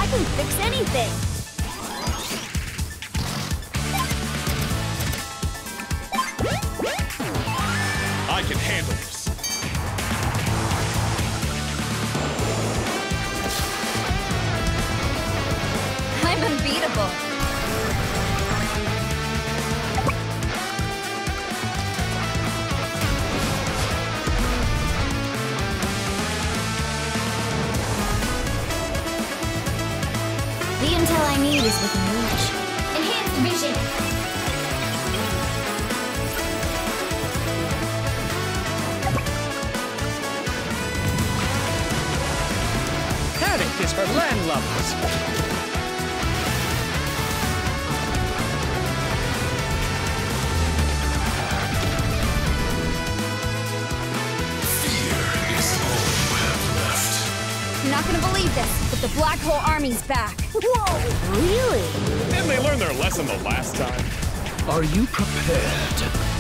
can fix anything. I can handle this. I'm unbeatable. The intel I need is within reach. Enhanced vision! Panic is for landlubbers. I'm not gonna believe this, but the Black Hole Army's back. Whoa! Really? Didn't they learn their lesson the last time? Are you prepared?